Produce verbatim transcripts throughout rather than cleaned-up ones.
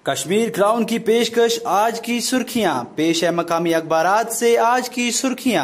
Kashmir crown کی پیشکش آج کی سرخیاں، پیش ہے مقامی اخبارات سے آج کی سرخیاں۔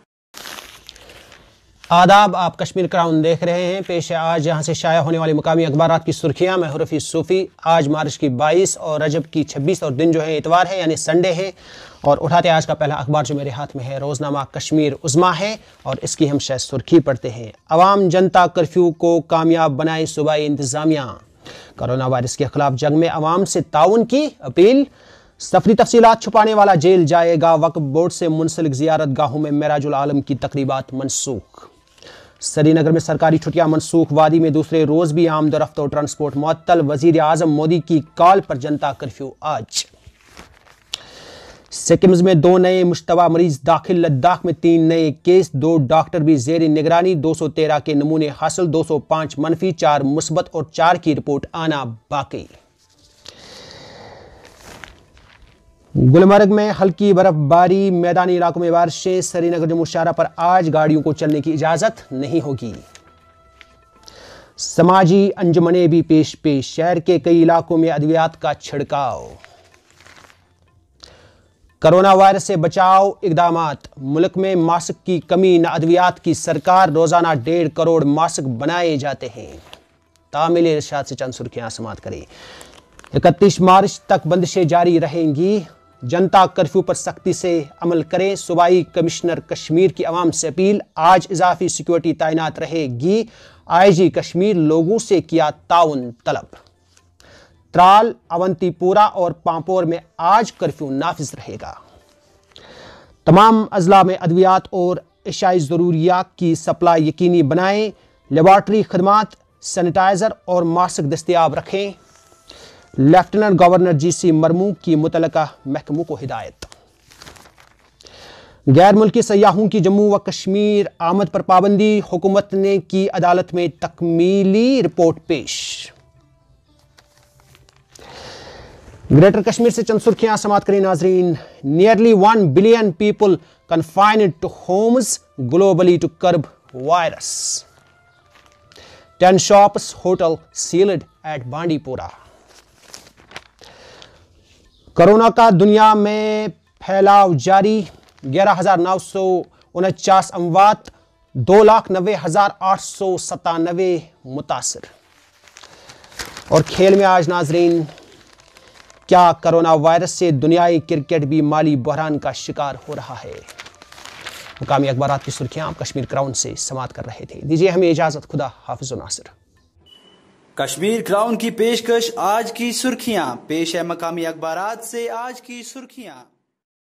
آداب، آپ کشمیر کراؤن دیکھ رہے ہیں۔ پیش ہے آج یہاں سے شائع ہونے والی مقامی اخبارات کی سرخیاں۔ میں رفیع صوفی۔ آج مارچ کی بائیس اور رجب کی چھبیس اور دن جو ہے اتوار ہے یعنی سنڈے ہے، اور اٹھاتے آج کا پہلا اخبار جو میرے ہاتھ میں ہے روزنامہ کشمیر عظمیٰ ہے، اور اس کی ہم شہ سرخی پڑھتے ہیں۔ عوام جنتا کرفیو کو کامیاب بنائے صوبائی انتظامیہ۔ کرونا وائرس کے خلاف جنگ میں عوام سے تعاون کی اپیل۔ سفری تفصیلات چھپانے والا جیل جائے گا۔ وقف بورڈ سے منسلک زیارت گاہوں میں معراج العالم کی تقریبات منسوخ۔ سری نگر میں سرکاری چھٹیاں منسوخ۔ وادی میں دوسرے روز بھی آمد و رفت و ٹرانسپورٹ معطل۔ وزیر اعظم مودی کی کال پر جنتا کرفیو آج۔ سکمز میں دو نئے مشتبہ مریض داخل۔ لداخ میں تین نئے کیس، دو ڈاکٹر بھی زیر نگرانی۔ دو سو تیرہ کے نمونے حاصل، دو سو پانچ منفی، چار مثبت اور چار کی رپورٹ آنا باقی۔ گلمرگ میں ہلکی برف باری، میدانی علاقوں میں بارشیں۔ سری نگر جموں شاہراہ پر آج گاڑیوں کو چلنے کی اجازت نہیں ہوگی۔ سماجی انجمنیں بھی پیش پیش، شہر کے کئی علاقوں میں ادویات کا چھڑکاؤ۔ کرونا وائرس سے بچاؤ اقدامات۔ ملک میں ماسک کی کمی نہ ادویات کی سرکار، روزانہ ڈیڑھ کروڑ ماسک بنائے جاتے ہیں۔ تعمیل ارشاد سے چند سرخیاں سماعت کریں۔ اکتیس مارچ تک بندشیں جاری رہیں گی۔ جنتا کرفیو پر سختی سے عمل کریں۔ صوبائی کمشنر کشمیر کی عوام سے اپیل۔ آج اضافی سیکورٹی تعینات رہے گی۔ آئی جی کشمیر لوگوں سے کیا تعاون طلب۔ ترال، اونتی پورہ اور پامپور میں آج کرفیو نافذ رہے گا۔ تمام اضلاع میں ادویات اور اشیاء ضروریات کی سپلائی یقینی بنائیں۔ لیبارٹری خدمات، سینیٹائزر اور ماسک دستیاب رکھیں۔ Lieutenant governor G C Murmu کی متعلقہ محکموں کو ہدایت۔ غیر ملکی سیاحوں کی جموں و کشمیر آمد پر پابندی، حکومت نے کی عدالت میں تکمیلی رپورٹ پیش۔ گریٹر کشمیر سے چند سرخیاں سماعت کریں ناظرین۔ Nearly one billion people confined to homes globally to curb virus. Ten shops hotel sealed at Bandipora. Corona کا دنیا میں پھیلاؤ جاری، گیارہ ہزار نو سو انچاس اموات، دو لاکھ نوے ہزار آٹھ سو ستانوے متاثر۔ اور کھیل میں آج ناظرین، کیا کرونا وائرس سے دنیائی کرکٹ بھی مالی بحران کا شکار ہو رہا ہے؟ مقامی اخبارات کی سرخیاں آپ کشمیر کراؤن سے سماعت کر رہے تھے۔ دیجیے ہمیں اجازت، خدا حافظ و ناصر۔ کشمیر کراؤن کی پیشکش آج کی سرخیاں، پیش ہے مقامی اخبارات سے آج کی سرخیاں۔